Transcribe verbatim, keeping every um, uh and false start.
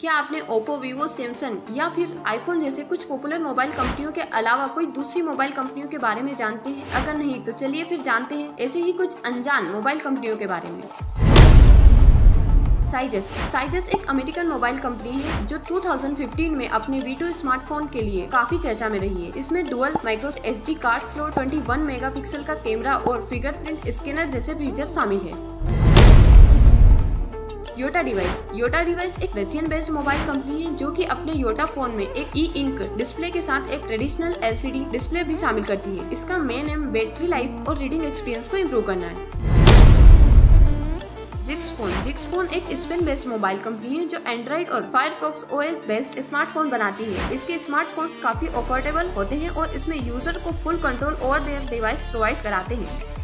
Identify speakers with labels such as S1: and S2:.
S1: क्या आपने Oppo, Vivo, Samsung या फिर आईफोन जैसे कुछ पॉपुलर मोबाइल कंपनियों के अलावा कोई दूसरी मोबाइल कंपनियों के बारे में जानते हैं? अगर नहीं तो चलिए फिर जानते हैं ऐसे ही कुछ अनजान मोबाइल कंपनियों के बारे में। साइजस साइजस एक अमेरिकन मोबाइल कंपनी है जो दो हज़ार पंद्रह में अपने वी टू स्मार्टफोन के लिए काफी चर्चा में रही है। इसमें dual micro SD card slot, इक्कीस मेगापिक्सल का कैमरा और फिंगरप्रिंट स्कैनर जैसे फीचर्स शामिल है। योटा डिवाइस योटा डिवाइस एक रशियन बेस्ड मोबाइल कंपनी है जो कि अपने योटा फोन में एक ई इंक डिस्प्ले के साथ एक ट्रेडिशनल एलसीडी डिस्प्ले भी शामिल करती है। इसका मेन एम बैटरी लाइफ और रीडिंग एक्सपीरियंस को इम्प्रूव करना है। जिक्स फोन जिक्स फोन एक स्पेन बेस्ड मोबाइल कंपनी है जो एंड्रॉइड और फायरफॉक्स ओएस बेस्ड स्मार्टफोन बनाती है। इसके स्मार्टफोन्स काफी अफोर्डेबल होते हैं और इसमें यूजर को full control over their device provide कराते हैं।